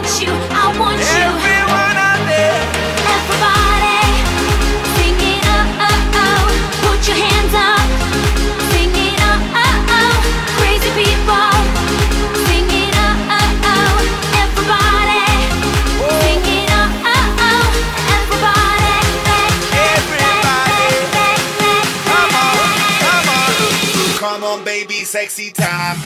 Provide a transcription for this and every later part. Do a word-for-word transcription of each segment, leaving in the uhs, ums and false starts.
you, I want you. Everyone out there. Everybody, sing it up, oh, oh. Put your hands up. Sing it up, oh, oh. Crazy people, sing it up, oh, oh. Everybody, sing it up, oh, oh. Everybody, Everybody. Come on, come on. Come on, baby, sexy time.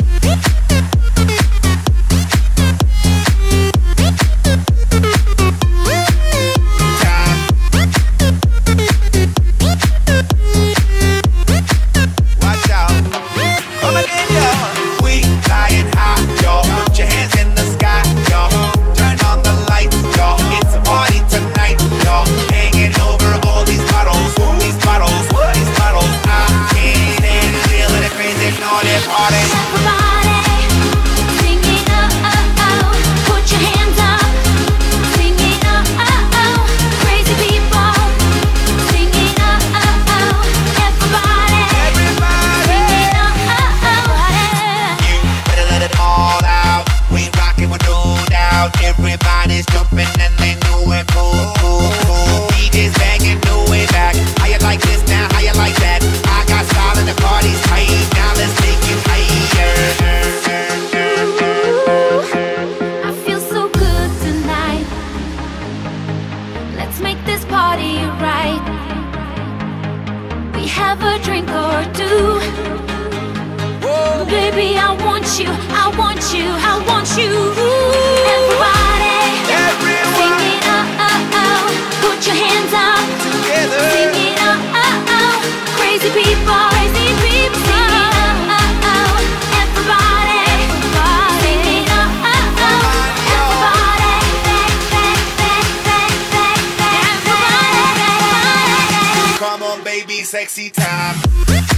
Everybody's jumping and they know it. Cool, cool, cool. D J's banging, no way back. How you like this now? How you like that? I got style and the party's tight. Now let's take it higher. I feel so good tonight. Let's make this party right. We have a drink or two. Whoa. Baby, I want you, I want you, I want you. Everybody, everyone, sing it up, oh, oh. Put your hands up together. Sing it up, oh, oh. Crazy people, crazy people. Sing it up, oh, oh. Everybody, everybody. Sing it up, oh, oh. Everybody, everybody. Come on, baby, sexy time.